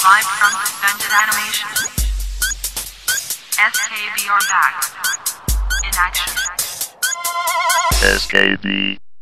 Live from suspended animation. SKB are back. In action. SKB.